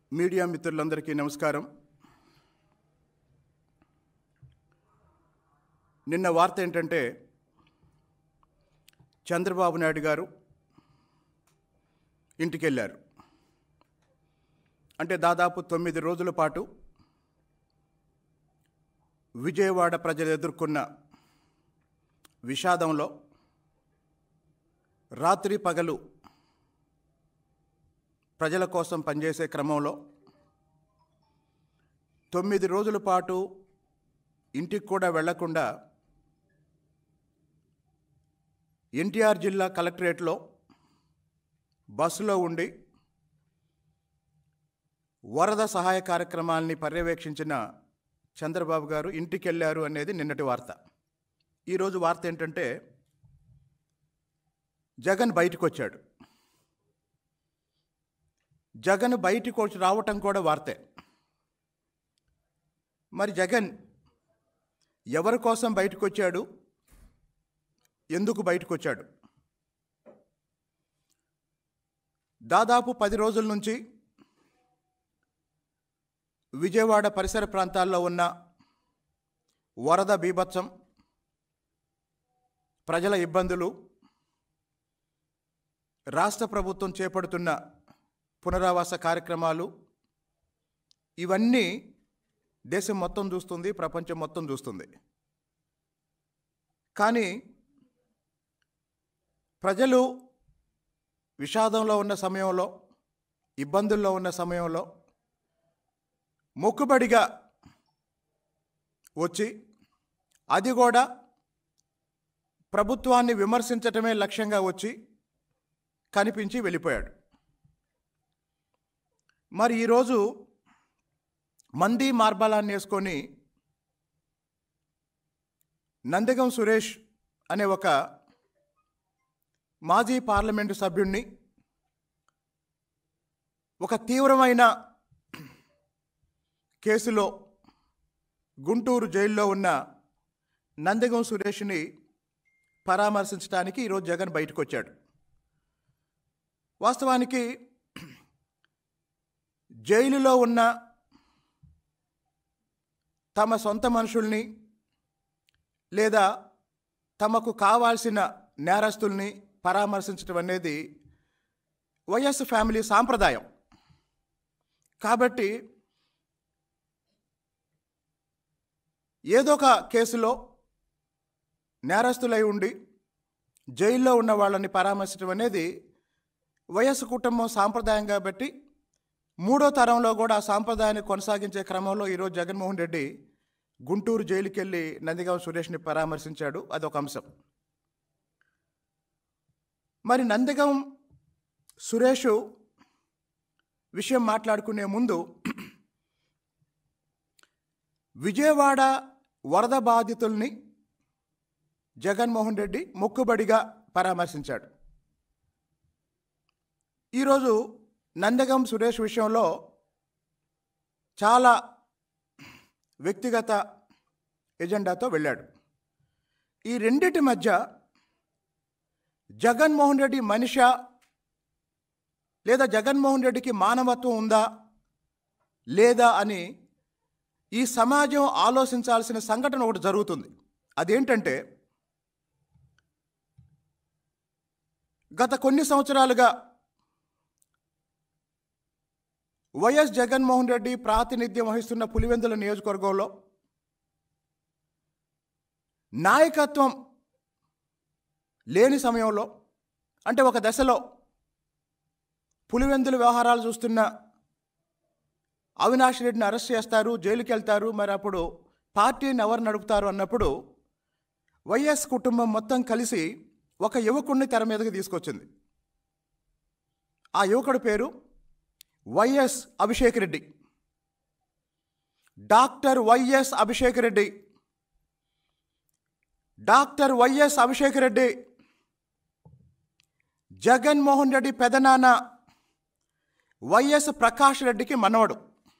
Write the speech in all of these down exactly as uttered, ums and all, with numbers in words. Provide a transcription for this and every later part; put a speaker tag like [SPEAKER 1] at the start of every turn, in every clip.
[SPEAKER 1] Media మిత్రులందరికీ నమస్కారం. నిన్న వార్త ఏంటంటే చంద్రబాబు నాయుడు గారు ఇంటికి వెళ్ళారు. అంటే దాదాపు తొమ్మిది రోజుల పాటు విజయవాడ ప్రజలు ఎదుర్కొన్న విషాదంలో రాత్రి పగలు ప్రజల కోసం పనిచేసే క్రమంలో తొమ్మిది రోజుల పాటు ఇంటికి కూడా వెళ్లకుండా ఎన్టీఆర్ జిల్లా కలెక్టరేట్లో బస్సులో ఉండి వరద సహాయ కార్యక్రమాల్ని పర్యవేక్షించిన చంద్రబాబు గారు ఇంటికి వెళ్ళారు అనేది నిన్నటి వార్త. ఈరోజు వార్త ఏంటంటే జగన్ బయటకు వచ్చాడు. జగన్ బయటకు వచ్చి రావటం కూడా వార్తే. మరి జగన్ ఎవరి కోసం బయటకు వచ్చాడు, ఎందుకు బయటకు వచ్చాడు? దాదాపు పది రోజుల నుంచి విజయవాడ పరిసర ప్రాంతాల్లో ఉన్న వరద బీభత్సం, ప్రజల ఇబ్బందులు, రాష్ట్ర ప్రభుత్వం చేపడుతున్న పునరావాస కార్యక్రమాలు, ఇవన్నీ దేశం మొత్తం చూస్తుంది, ప్రపంచం మొత్తం చూస్తుంది. కానీ ప్రజలు విషాదంలో ఉన్న సమయంలో, ఇబ్బందుల్లో ఉన్న సమయంలో మొక్కుబడిగా వచ్చి, అది కూడా ప్రభుత్వాన్ని విమర్శించటమే లక్ష్యంగా వచ్చి కనిపించి వెళ్ళిపోయాడు. మరి ఈరోజు మంది మార్బలాన్ని వేసుకొని నందిగం సురేష్ అనే ఒక మాజీ పార్లమెంటు సభ్యుడిని ఒక తీవ్రమైన కేసులో గుంటూరు జైల్లో ఉన్న నందిగం సురేష్ని పరామర్శించడానికి ఈరోజు జగన్ బయటకు వచ్చాడు. వాస్తవానికి జైలులో ఉన్న తమ సొంత మనుషుల్ని లేదా తమకు కావాల్సిన నేరస్తుల్ని పరామర్శించడం అనేది వైఎస్ ఫ్యామిలీ సాంప్రదాయం. కాబట్టి ఏదో ఒక కేసులో నేరస్తులై ఉండి జైల్లో ఉన్న వాళ్ళని పరామర్శించడం అనేది వైఎస్ కుటుంబం సాంప్రదాయం. కాబట్టి మూడో తరంలో కూడా ఆ సాంప్రదాయాన్ని కొనసాగించే క్రమంలో ఈరోజు జగన్మోహన్ రెడ్డి గుంటూరు జైలుకి వెళ్ళి నందిగం సురేష్ని పరామర్శించాడు. అదొక అంశం. మరి నందిగం సురేష్ విషయం మాట్లాడుకునే ముందు విజయవాడ వరద బాధితుల్ని జగన్మోహన్ రెడ్డి మొక్కుబడిగా పరామర్శించాడు. ఈరోజు నందిగం సురేష్ విషయంలో చాలా వ్యక్తిగత ఎజెండాతో వెళ్ళాడు. ఈ రెండిటి మధ్య జగన్మోహన్ రెడ్డి మనిషా లేదా జగన్మోహన్ రెడ్డికి మానవత్వం ఉందా లేదా అని ఈ సమాజం ఆలోచించాల్సిన సంఘటన ఒకటి జరుగుతుంది. అదేంటంటే, గత కొన్ని సంవత్సరాలుగా వైఎస్ జగన్మోహన్ రెడ్డి ప్రాతినిధ్యం వహిస్తున్న పులివెందుల నియోజకవర్గంలో నాయకత్వం లేని సమయంలో, అంటే ఒక దశలో పులివెందుల వ్యవహారాలు చూస్తున్న అవినాష్ రెడ్డిని అరెస్ట్ చేస్తారు, జైలుకి వెళ్తారు. మరి అప్పుడు పార్టీని ఎవరు నడుపుతారు అన్నప్పుడు వైఎస్ కుటుంబం మొత్తం కలిసి ఒక యువకుడిని తెర మీదకి తీసుకొచ్చింది. ఆ యువకుడి పేరు వైఎస్ అభిషేక్ రెడ్డి. డాక్టర్ వైఎస్ అభిషేక్ రెడ్డి. డాక్టర్ వైఎస్ అభిషేక్ రెడ్డి జగన్మోహన్ రెడ్డి పెదనాన్న వైఎస్ ప్రకాష్ రెడ్డికి మనవడు.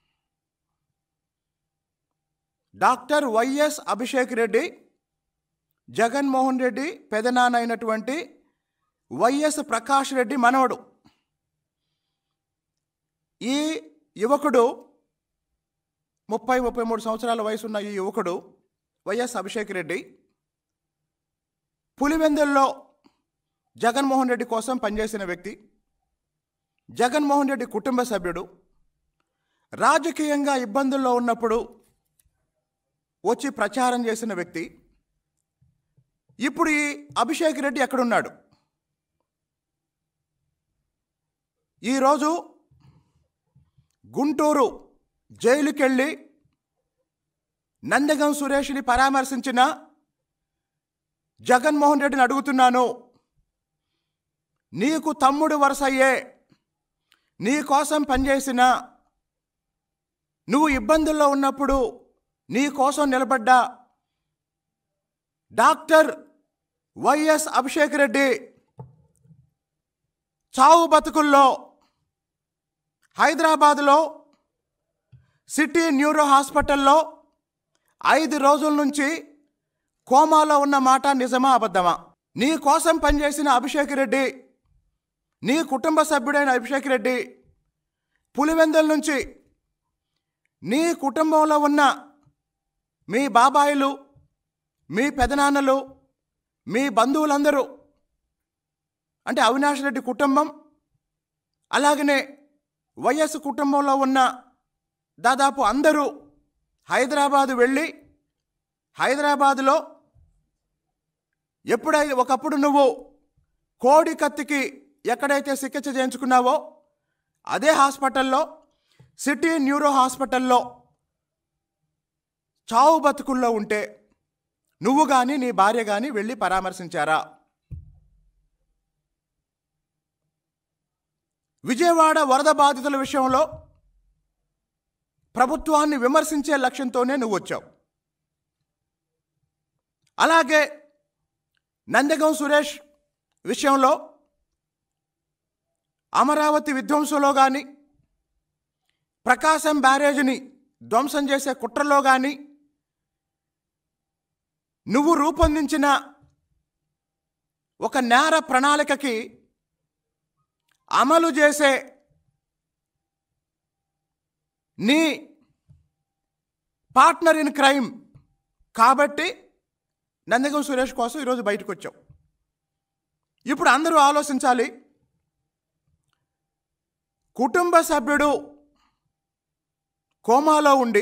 [SPEAKER 1] డాక్టర్ వైఎస్ అభిషేక్ రెడ్డి జగన్మోహన్ రెడ్డి పెదనాన్న అయినటువంటి వైఎస్ ప్రకాష్ రెడ్డి మనవడు. ఈ యువకుడు, ముప్పై ముప్పై మూడు సంవత్సరాల వయసున్న ఈ యువకుడు వైఎస్ అభిషేక్ రెడ్డి పులివెందుల్లో జగన్మోహన్ రెడ్డి కోసం పనిచేసిన వ్యక్తి, జగన్మోహన్ రెడ్డి కుటుంబ సభ్యుడు. రాజకీయంగా ఇబ్బందుల్లో ఉన్నప్పుడు వచ్చి ప్రచారం చేసిన వ్యక్తి. ఇప్పుడు ఈ అభిషేక్ రెడ్డి ఎక్కడున్నాడు? ఈరోజు గుంటూరు జైలుకెళ్ళి నందగం సురేష్ని పరామర్శించిన జగన్మోహన్ రెడ్డిని అడుగుతున్నాను, నీకు తమ్ముడు వరుసయ్యే, నీ కోసం పనిచేసిన, నువ్వు ఇబ్బందుల్లో ఉన్నప్పుడు నీ కోసం నిలబడ్డ డాక్టర్ వైఎస్ అభిషేక్ రెడ్డి చావు బతుకుల్లో హైదరాబాదులో సిటీ న్యూరో హాస్పిటల్లో ఐదు రోజుల నుంచి కోమాలో ఉన్న మాట నిజమా అబద్ధమా? నీ కోసం పనిచేసిన అభిషేక్ రెడ్డి, నీ కుటుంబ సభ్యుడైన అభిషేక్ రెడ్డి పులివెందుల నుంచి నీ కుటుంబంలో ఉన్న మీ బాబాయిలు, మీ పెదనాన్నలు, మీ బంధువులందరూ, అంటే అవినాష్ రెడ్డి కుటుంబం, అలాగనే వైఎస్ కుటుంబంలో ఉన్న దాదాపు అందరూ హైదరాబాదు వెళ్ళి హైదరాబాదులో ఎప్పుడైతే ఒకప్పుడు నువ్వు కోడి కత్తికి ఎక్కడైతే చికిత్స చేయించుకున్నావో అదే హాస్పిటల్లో, సిటీ న్యూరో హాస్పిటల్లో చావు బతుకుల్లో ఉంటే నువ్వు కానీ నీ భార్య కానీ వెళ్ళి పరామర్శించారా? విజయవాడ వరద బాధితుల విషయంలో ప్రభుత్వాన్ని విమర్శించే లక్ష్యంతోనే నువ్వు వచ్చావు. అలాగే నందగం సురేష్ విషయంలో, అమరావతి విధ్వంసంలో కానీ, ప్రకాశం బ్యారేజ్ని ధ్వంసం చేసే కుట్రలో కానీ నువ్వు రూపొందించిన ఒక నేర ప్రణాళికకి అమలు చేసే నీ పార్ట్నర్ ఇన్ క్రైమ్ కాబట్టి నందగం సురేష్ కోసం ఈరోజు బయటకు వచ్చావు. ఇప్పుడు అందరూ ఆలోచించాలి, కుటుంబ సభ్యుడు కోమాలో ఉండి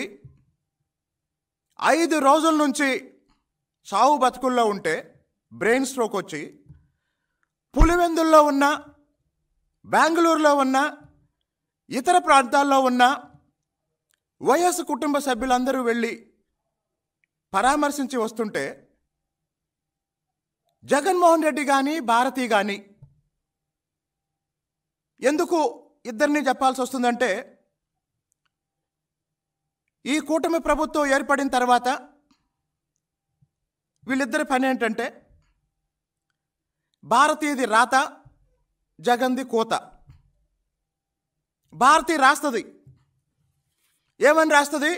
[SPEAKER 1] ఐదు రోజుల నుంచి చావు బతుకుల్లో ఉంటే, బ్రెయిన్ స్ట్రోక్ వచ్చి పులివెందుల్లో ఉన్న, బెంగళూరులో ఉన్న, ఇతర ప్రాంతాల్లో ఉన్న వైఎస్ కుటుంబ సభ్యులందరూ వెళ్ళి పరామర్శించి వస్తుంటే జగన్మోహన్ రెడ్డి కానీ భారతి కానీ ఎందుకు ఇద్దరిని చెప్పాల్సి వస్తుందంటే, ఈ కూటమి ప్రభుత్వం ఏర్పడిన తర్వాత వీళ్ళిద్దరి పని ఏంటంటే, భారతీయది రాత, జగన్ది కోత. భారతి రాస్తుంది, ఏమని రాస్తుంది?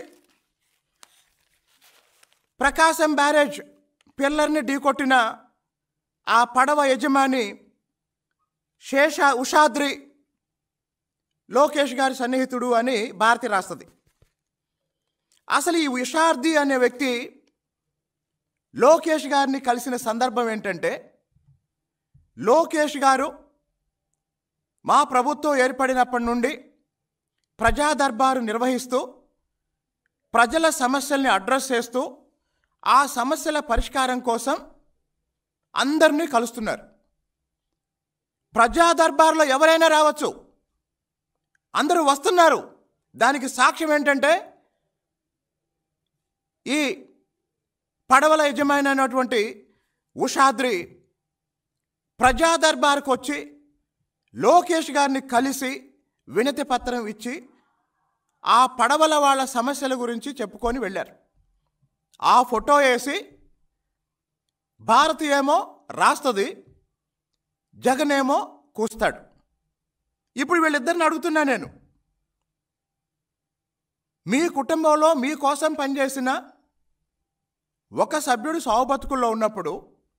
[SPEAKER 1] ప్రకాశం బ్యారేజ్ పిల్లర్ని ఢీకొట్టిన ఆ పడవ యజమాని శేష ఉషాద్రి లోకేష్ గారి సన్నిహితుడు అని భారతి రాస్తుంది. అసలు ఈ ఉషాద్రి అనే వ్యక్తి లోకేష్ గారిని కలిసిన సందర్భం ఏంటంటే, లోకేష్ గారు మా ప్రభుత్వం ఏర్పడినప్పటి నుండి ప్రజా దర్బారు నిర్వహిస్తూ ప్రజల సమస్యల్ని అడ్రస్ చేస్తూ ఆ సమస్యల పరిష్కారం కోసం అందరినీ కలుస్తున్నారు. ప్రజా దర్బార్లో ఎవరైనా రావచ్చు, అందరూ వస్తున్నారు. దానికి సాక్ష్యం ఏంటంటే, ఈ పడవల యజమాని అయినటువంటి ఉషాద్రి ప్రజా దర్బార్కు వచ్చి లోకేష్ గారిని కలిసి వినతి పత్రం ఇచ్చి ఆ పడవల వాళ్ళ సమస్యల గురించి చెప్పుకొని వెళ్ళారు. ఆ ఫోటో వేసి భారతి ఏమో రాస్తుంది, జగన్ ఏమో కూస్తాడు. ఇప్పుడు వీళ్ళిద్దరిని అడుగుతున్నా నేను, మీ కుటుంబంలో మీ కోసం పనిచేసిన ఒక సభ్యుడు సావు బతుకుల్లో ఉన్నప్పుడు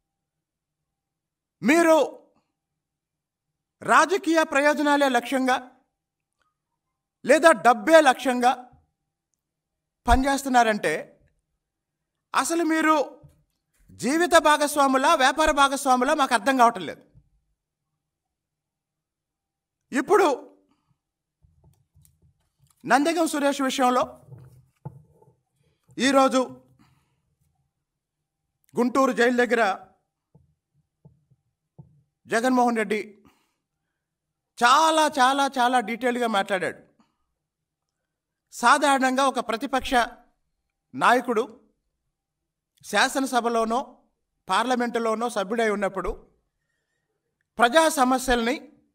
[SPEAKER 1] మీరు రాజకీయ ప్రయోజనాలే లక్ష్యంగా లేదా డబ్బే లక్ష్యంగా పనిచేస్తున్నారంటే అసలు మీరు జీవిత భాగస్వాములా వ్యాపార భాగస్వాములా మాకు అర్థం కావటం లేదు. ఇప్పుడు నందిగం సురేష్ విషయంలో ఈరోజు గుంటూరు జైలు దగ్గర జగన్మోహన్ రెడ్డి చాలా చాలా చాలా డీటెయిల్గా మాట్లాడాడు. సాధారణంగా ఒక ప్రతిపక్ష నాయకుడు శాసనసభలోనో పార్లమెంటులోనో సభ్యుడై ఉన్నప్పుడు ప్రజా సమస్యల్ని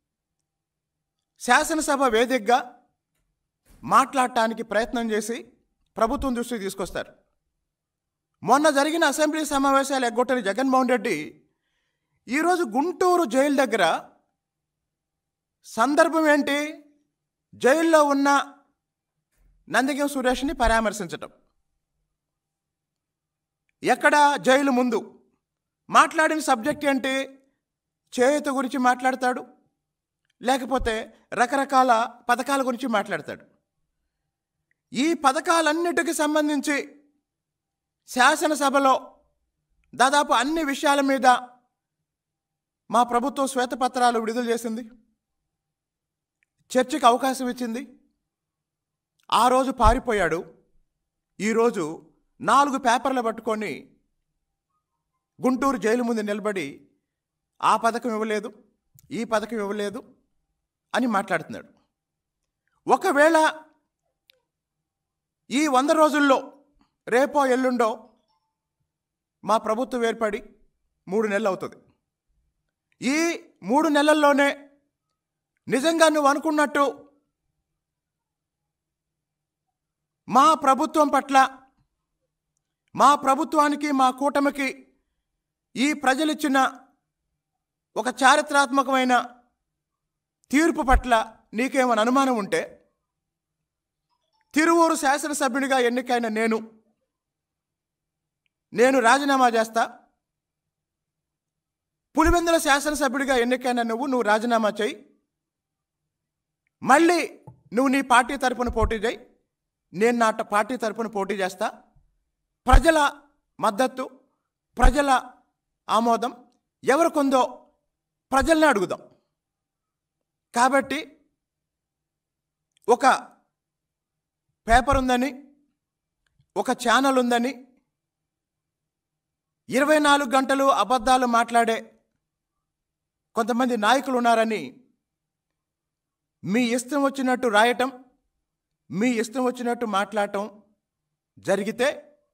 [SPEAKER 1] శాసనసభ వేదికగా మాట్లాడటానికి ప్రయత్నం చేసి ప్రభుత్వం దృష్టికి తీసుకొస్తారు. మొన్న జరిగిన అసెంబ్లీ సమావేశాలు ఎగ్గొట్టని జగన్మోహన్ రెడ్డి ఈరోజు గుంటూరు జైలు దగ్గర సందర్భం ఏంటి? జైల్లో ఉన్న నందిగం సురేష్ని పరామర్శించటం. ఎక్కడ? జైలు ముందు. మాట్లాడిన సబ్జెక్ట్ ఏంటి? చేయూత గురించి మాట్లాడతాడు, లేకపోతే రకరకాల పథకాల గురించి మాట్లాడతాడు. ఈ పథకాలన్నిటికీ సంబంధించి శాసనసభలో దాదాపు అన్ని విషయాల మీద మా ప్రభుత్వం శ్వేతపత్రాలు విడుదల చేసింది, చర్చకు అవకాశం ఇచ్చింది. ఆ రోజు పారిపోయాడు. ఈరోజు నాలుగు పేపర్లు పట్టుకొని గుంటూరు జైలు ముందు నిలబడి ఆ పథకం ఇవ్వలేదు, ఈ పథకం ఇవ్వలేదు అని మాట్లాడుతున్నాడు. ఒకవేళ ఈ వంద రోజుల్లో రేపో ఎల్లుండో మా ప్రభుత్వం ఏర్పడి మూడు నెలలు అవుతుంది. ఈ మూడు నెలల్లోనే నిజంగా నువ్వు అనుకున్నట్టు మా ప్రభుత్వం పట్ల, మా ప్రభుత్వానికి, మా కూటమికి ఈ ప్రజలిచ్చిన ఒక చారిత్రాత్మకమైన తీర్పు పట్ల నీకేమైనా అనుమానం ఉంటే, తిరువూరు శాసనసభ్యునిగా ఎన్నికైన నేను నేను రాజీనామా చేస్తా, పులివెందుల శాసనసభ్యుడిగా ఎన్నికైన నువ్వు నువ్వు రాజీనామా చేయి, మళ్ళీ నువ్వు నీ పార్టీ తరపున పోటీ చేయి, నేను నా పార్టీ తరపున పోటీ చేస్తా. ప్రజల మద్దతు, ప్రజల ఆమోదం ఎవరికొందో ప్రజల్ని అడుగుదాం. కాబట్టి ఒక పేపర్ ఉందని, ఒక ఛానల్ ఉందని, ఇరవై నాలుగు గంటలు అబద్ధాలు మాట్లాడే కొంతమంది నాయకులు ఉన్నారని మీ ఇష్టం వచ్చినట్టు రాయటం, మీ ఇష్టం వచ్చినట్టు మాట్లాడటం జరిగితే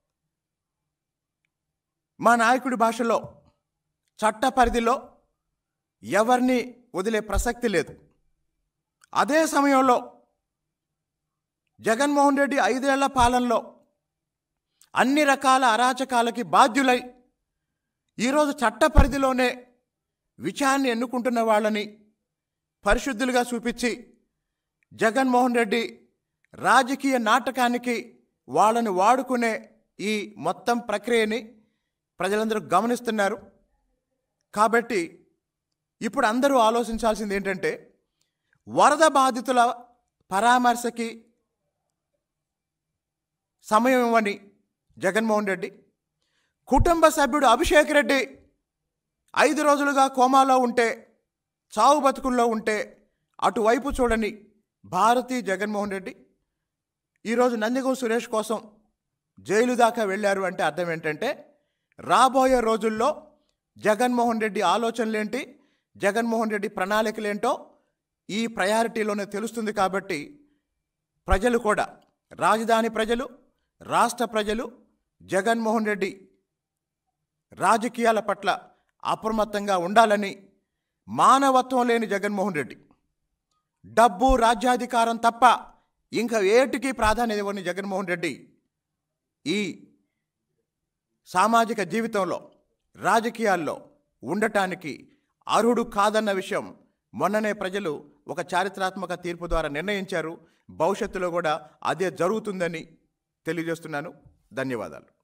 [SPEAKER 1] మా నాయకుడి భాషలో చట్ట పరిధిలో ఎవరిని వదిలే ప్రసక్తి లేదు. అదే సమయంలో జగన్మోహన్ రెడ్డి ఐదేళ్ల పాలనలో అన్ని రకాల అరాచకాలకి బాధ్యులై ఈరోజు చట్ట పరిధిలోనే విచారణ ఎన్నుకుంటున్న వాళ్ళని పరిశుద్ధులుగా చూపించి జగన్మోహన్ రెడ్డి రాజకీయ నాటకానికి వాళ్ళని వాడుకునే ఈ మొత్తం ప్రక్రియని ప్రజలందరూ గమనిస్తున్నారు. కాబట్టి ఇప్పుడు అందరూ ఆలోచించాల్సింది ఏంటంటే, వరద బాధితుల పరామర్శకి సమయం ఇవ్వని జగన్మోహన్ రెడ్డి, కుటుంబ సభ్యుడు అభిషేక్ రెడ్డి ఐదు రోజులుగా కోమాలో ఉంటే, చావు బతుకుల్లో ఉంటే అటువైపు చూడని భారతీ జగన్మోహన్ రెడ్డి ఈరోజు నందిగం సురేష్ కోసం జైలు దాకా వెళ్ళారు అంటే అర్థం ఏంటంటే, రాబోయే రోజుల్లో జగన్మోహన్ రెడ్డి ఆలోచనలేంటి, జగన్మోహన్ రెడ్డి ప్రణాళికలేంటో ఈ ప్రయారిటీలోనే తెలుస్తుంది. కాబట్టి ప్రజలు కూడా, రాజధాని ప్రజలు, రాష్ట్ర ప్రజలు జగన్మోహన్ రెడ్డి రాజకీయాల పట్ల అప్రమత్తంగా ఉండాలని, మానవత్వం లేని జగన్మోహన్ రెడ్డి, డబ్బు రాజ్యాధికారం తప్ప ఇంకా ఏటికి ప్రాధాన్యత ఇవ్వని జగన్మోహన్ రెడ్డి ఈ సామాజిక జీవితంలో, రాజకీయాల్లో ఉండటానికి అర్హుడు కాదన్న విషయం మొన్ననే ప్రజలు ఒక చారిత్రాత్మక తీర్పు ద్వారా నిర్ణయించారు. భవిష్యత్తులో కూడా అదే జరుగుతుందని తెలియజేస్తున్నాను. ధన్యవాదాలు.